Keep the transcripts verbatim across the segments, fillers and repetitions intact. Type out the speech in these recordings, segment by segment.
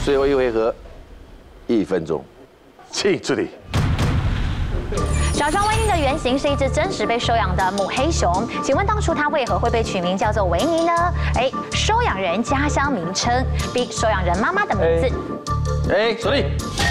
最后一回合，一分钟，请出题。 小熊维尼的原型是一只真实被收养的母黑熊，请问当初它为何会被取名叫做维尼呢 ？A. 收养人家乡名称 ；B. 收养人妈妈的名字。 哎，锁定。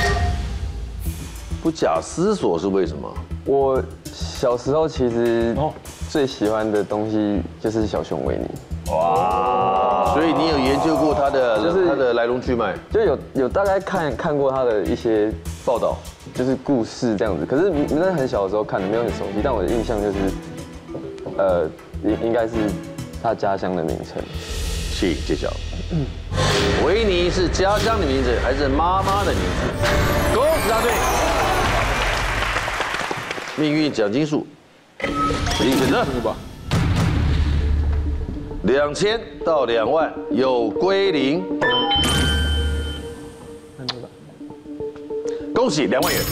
不假思索是为什么？ 我小时候其实最喜欢的东西就是小熊维尼。 哇！所以你有研究过它的， 就是它的来龙去脉， 就有有大概看看过他的一些报道，就是故事这样子。可是那是很小的时候看的，没有很熟悉。但我的印象就是，呃，应应该是他家乡的名称。 请揭晓。维尼是家乡的名字还是妈妈的名字？恭喜答对。命运奖金数，请选择。两千到两万，有归零。恭喜两万元！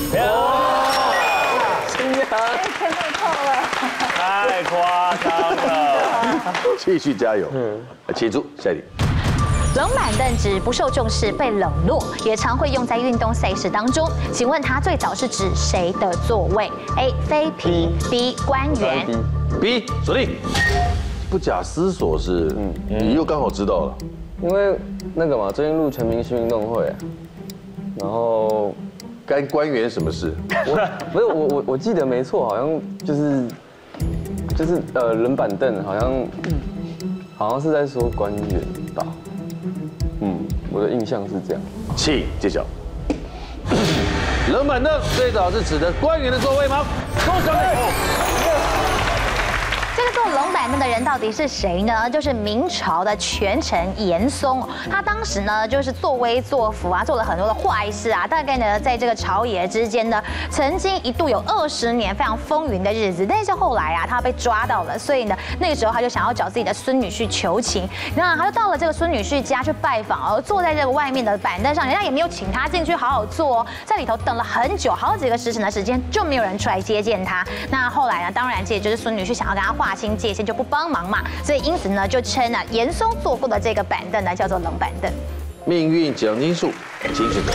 新年太没空了， 太夸张了！ 继续加油！嗯，请出下一题。 冷板凳指不受重视、被冷落，也常会用在运动赛事当中。请问它最早是指谁的座位 ？A. 飞皮 B. 官员 B 锁定。不假思索是，嗯，你又刚好知道了。 因为那个嘛，最近录全明星运动会，然后干官员什么事？ 我不是我我我记得没错，好像就是就是呃冷板凳，好像好像是在说官员吧。嗯，我的印象是这样。 请揭晓。冷板凳最早是指的官员的座位吗？恭喜你！ 这个坐冷板凳的人到底是谁呢？就是明朝的权臣严嵩。他当时呢，就是作威作福啊，做了很多的坏事啊。大概呢，在这个朝野之间呢，曾经一度有二十年非常风云的日子。但是后来啊，他被抓到了，所以呢，那个时候他就想要找自己的孙女婿求情。那他就到了这个孙女婿家去拜访，而坐在这个外面的板凳上，人家也没有请他进去好好坐哦，在里头等了很久，好几个时辰的时间，就没有人出来接见他。那后来呢，当然这也就是孙女婿想要跟他划清界限，就不帮忙嘛，所以因此呢，就称啊严嵩坐过的这个板凳呢叫做冷板凳。 命运奖金数，请选择。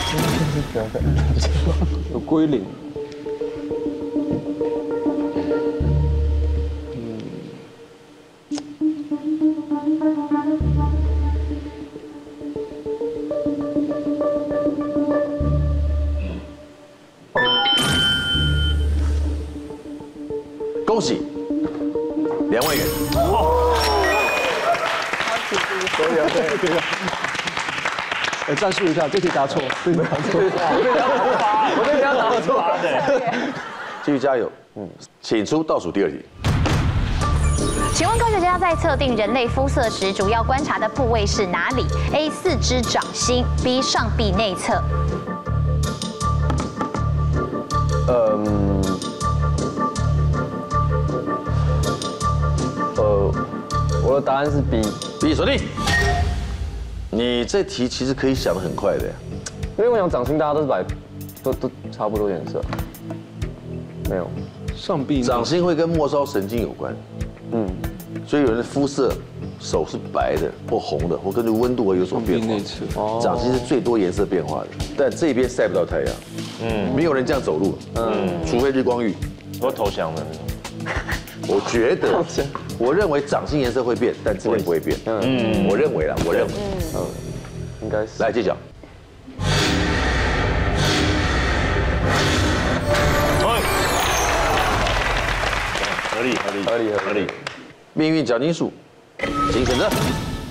有归零。 恭喜两万元。 可以啊，对，可以啊。哎，战术一下，这题答错，这题答错，我这题答答错。 继续加油，嗯，请出倒数第二题。 请问科学家在测定人类肤色时，主要观察的部位是哪里 ？A. 四肢掌心 B. 上臂内侧。 嗯，呃，我的答案是 B。 B 锁定。你这题其实可以想得很快的呀， 因为我想掌心大家都是白，都都差不多颜色。没有， 上臂掌心会跟末梢神经有关， 嗯， 所以有人的肤色手是白的或红的，或根据温度会有所变化。 哦， 掌心是最多颜色变化的，但这边晒不到太阳，嗯，没有人这样走路，嗯，除非日光浴。 我投降的那种。 我觉得，我认为掌心颜色会变，但这边不会变。嗯，我认为啦，我认为， 嗯，应该是。 来揭晓。 合理合理合理合理。 命运奖金数，请选择。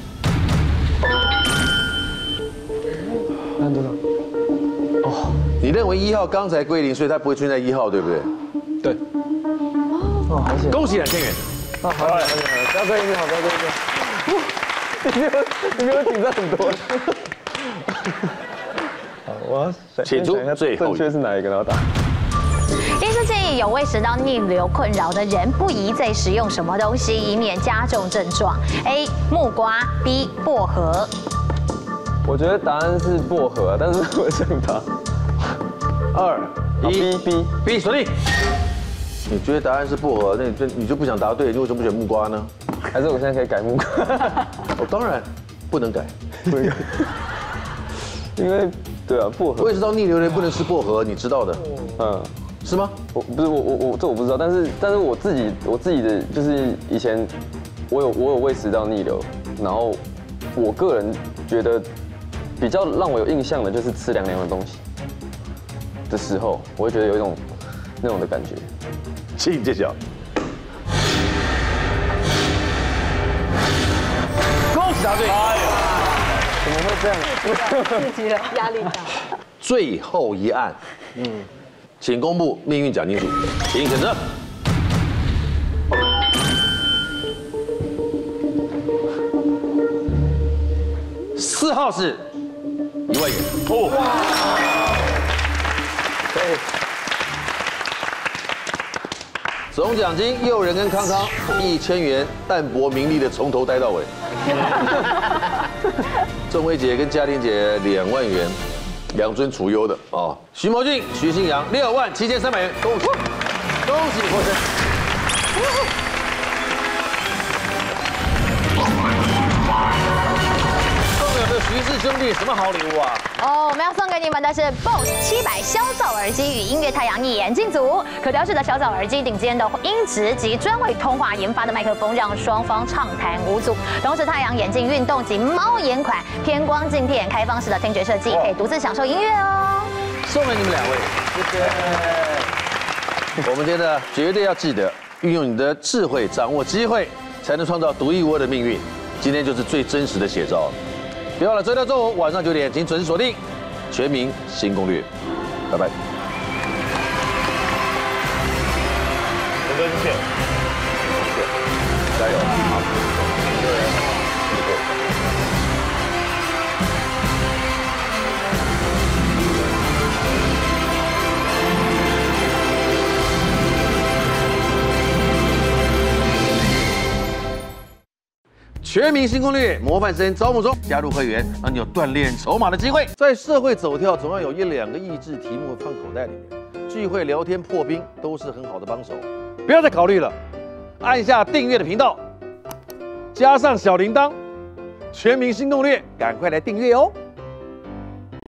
看多少？ 哦，你认为一号刚才归零，所以它不会出现在一号，对不对？ 对。 哦，好险！ 恭喜两千元。 啊，好，好，好，不要归零，好，不要归零。你比我，你比我紧张很多。好，我要请出最后正确是哪一个？然后打。 医师建议有胃食道逆流困扰的人不宜再食用什么东西，以免加重症状 ？A. 木瓜 B. 薄荷。 我觉得答案是薄荷，但是我想答。 二一 B B B 锁定。你觉得答案是薄荷，那你就你就不想答对，你为什么不选木瓜呢？ 还是我现在可以改木瓜？ 哦，当然不能改。 不能改。 因为对啊，薄荷我也知道逆流的人不能吃薄荷，你知道的， 嗯。 是吗？ 我不是我我我这我不知道，但是但是我自己我自己的就是以前我有我有胃食道逆流，然后我个人觉得比较让我有印象的就是吃凉凉的东西的时候，我会觉得有一种那种的感觉。 请揭晓。恭喜答对。 怎么会这样？ 刺激了，压力大。 最后一案，嗯。请公布命运奖金组，请选择。四号是一万元。哦，对。总奖金诱人跟康康一千元，淡泊名利的从头待到尾。郑薇姐跟嘉玲姐两万元。两尊除忧的哦，徐谋俊、徐新阳六万七千三百元，恭喜，恭喜你获胜。送给我们的徐氏兄弟什么好礼物啊？ 哦，我们要送给你们的是 B O S S 七百消噪耳机与音乐太阳眼镜组，可调式的消噪耳机，顶尖的音质及专为通话研发的麦克风，让双方畅谈无阻。同时，太阳眼镜运动及猫眼款偏光镜片，开放式的听觉设计，可以独自享受音乐哦。 送给你们两位，谢谢。我们真的绝对要记得，运用你的智慧，掌握机会，才能创造独一无二的命运。今天就是最真实的写照。别忘了周六周五晚上九点，请准时锁定《全民新攻略》，拜拜。 陈哥，谢谢，谢谢，加油，好， 全民新攻略模范生招募中，加入会员让你有锻炼筹码的机会。在社会走跳，总要有一两个益智题目放口袋里面，聚会聊天破冰都是很好的帮手。不要再考虑了，按下订阅的频道，加上小铃铛，全民新攻略，赶快来订阅哦。